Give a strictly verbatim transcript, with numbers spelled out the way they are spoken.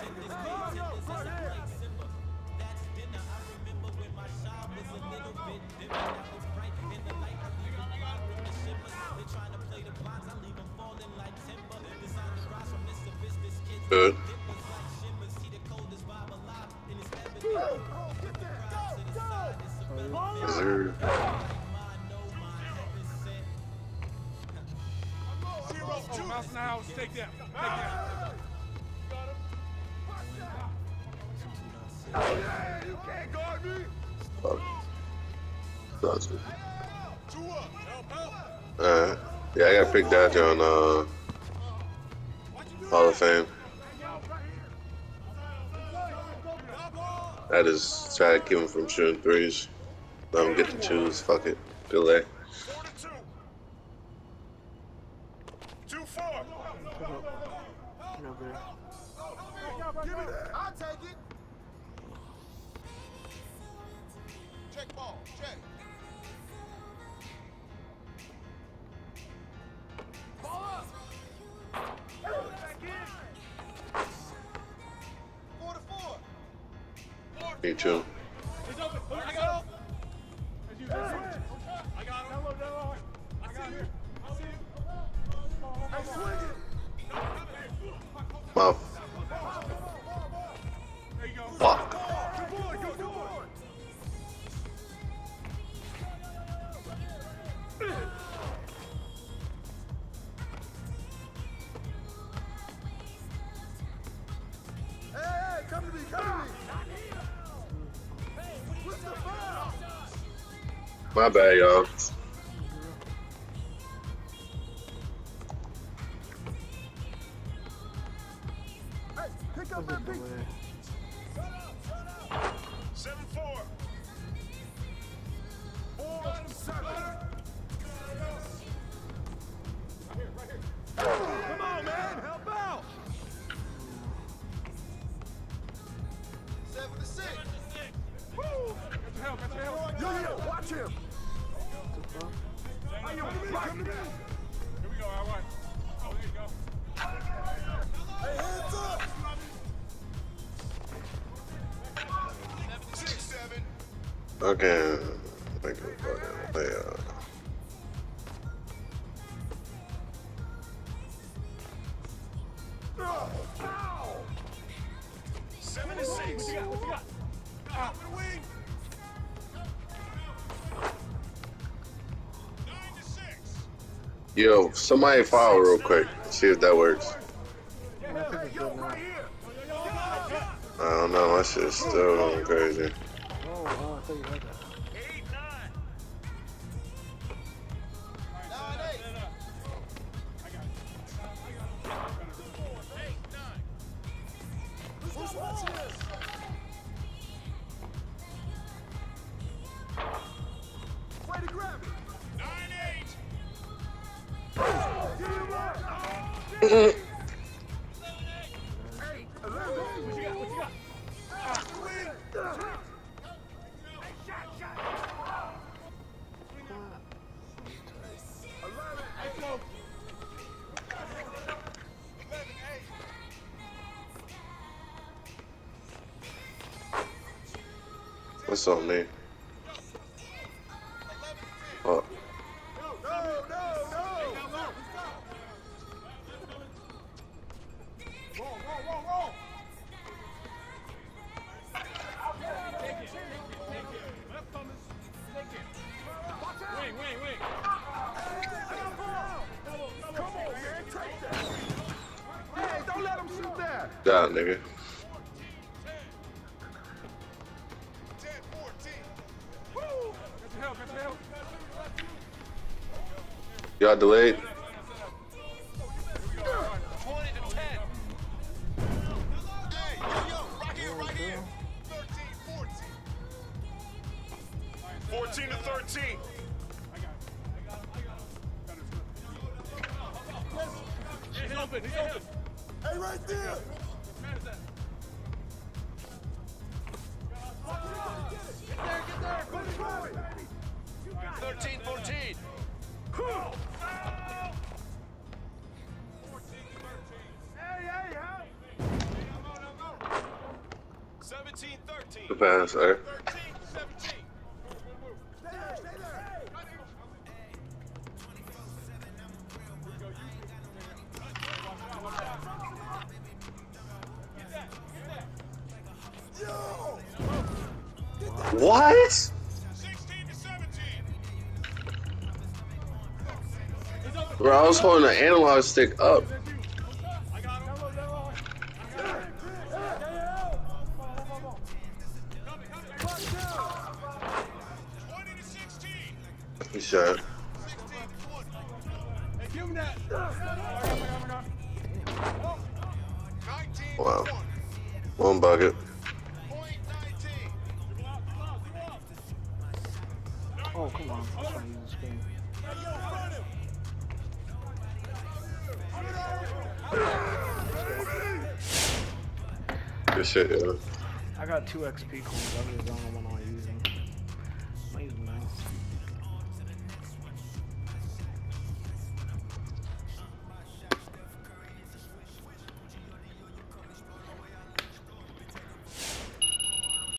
Good. Reserve. Oh, mouse in the house. Take that. Take that. You can't guard me. Fuck. That's it. Two up. Help, help. Alright. Yeah, I got picked out on uh, Hall of Fame. I just try to keep him from shooting threes. Let him get to choose. Fuck it. Delay. Four to two. Two four. Give me that. I'll take it. Check ball. Check. Ball up. Four to four. Me too. He's open. I got him. I got him. I got him. I got him. Hey, swing it. Mouth. There you go. Fuck. Good boy, good boy. Hey, hey, come to me, come to me. What's the foul? My bad, y'all. Hey, pick up that pick. Seven four. Four seven. Right here, right here. Come on, man, help out. Seven to six. Woo! Got your help, got your help. Yo, yo, watch him. Hey, yo, come to me. Here we go, all right. Oh, there you go. Hey, hands up. Six, seven. Okay. Thank you for that. They, uh, Seven to six. What you got? What you got? Up and wing. Nine to six. Yo, somebody foul real quick. See if that works. Hey, yo, right here. I don't know. My shit's still going crazy. Oh, wow, I thought you had that. Eight, nine. Nine, eight. I got it. Eight, nine. Who's watching this? Way to grab it. Nine, eight. Get him up. Eight, eleven. What you got? What you got? What's up, man? Oh. No, no, no. Roll, roll, roll, roll. Take it, take it, take it. Left Thomas. Take it. Wing, wing, wing. Come on, man. Take that. Hey, don't let him shoot that. God, nigga. ten, fourteen. Woo! Got your help, got your help. Y'all delayed? twenty to ten. Hey, yo, right here, right here. thirteen, fourteen. fourteen to thirteen. I got it. I got it. I got it. He's open. He's open. Hey, right there. Man is that? Get there, get there. Put it going. thirteen, fourteen. Cool. fourteen, thirteen. Hey, hey, help. seventeen thirteen. Good pass, sir. thirteen seventeen. What? sixteen to seventeen. Bro, I was holding the analog stick up. I got him. twenty to sixteen. He shot. sixteen to twenty. Hey, give him that. nineteen Wow. to twenty. One bucket. Point nineteen. Oh, come on. I'm trying to use this game. Good shit, yeah. I got two X P coins. I just don't know when I'll use